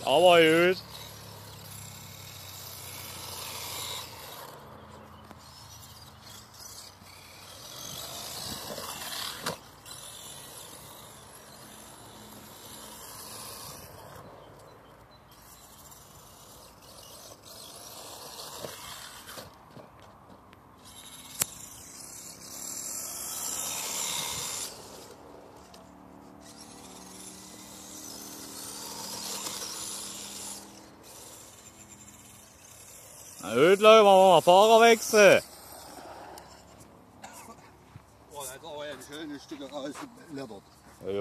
Aber gut. Na gut, Leute, machen wir mal Fahrerwechsel. Oh, da hat aber ein schönes Stück rausgeblättert.